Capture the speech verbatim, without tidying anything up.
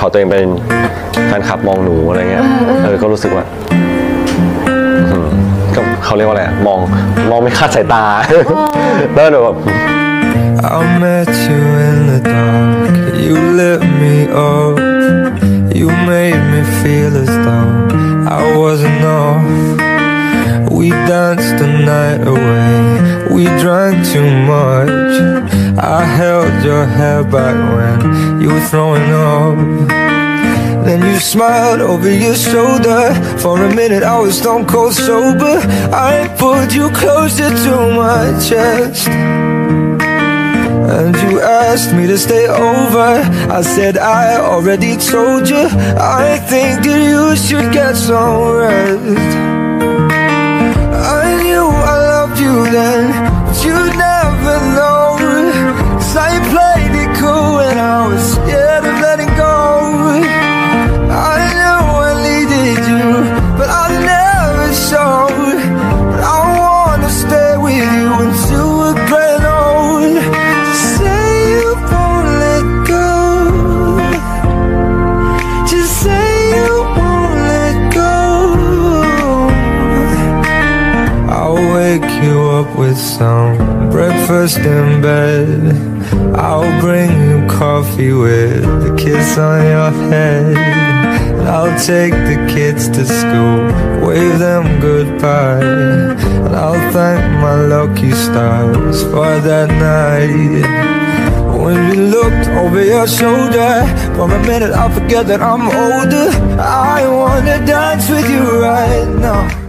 เขาตัวเองเป็นแฟนคลับมองหนูอะไรเงี้ยเออก็รู้สึกว่าก็เขาเรียกว่าอะไรมองมองไม่คาดสายตาแล้วแบบ I met you in the dark, you lit me up, you made me feel as though I wasn't off. We danced the night away, we drank too much. I held your hair back when you were throwing up. Then you smiled over your shoulder. For a minute I was stone cold sober. I pulled you closer to my chest, and you asked me to stay over. I said I already told you, I think that you should get some rest. I knew I loved you then, but you never know. 'Cause I played it cool when I was scared of letting go. I knew I needed you, but I never showed. But I wanna stay with you until we're grown old. Just say you won't let go. Just say you won't let go. I'll wake you up with some breakfast in bed. I'll bring you coffee with a kiss on your head. And I'll take the kids to school, wave them goodbye. And I'll thank my lucky stars for that night when you looked over your shoulder. For a minute I forget that I'm older. I wanna dance with you right now.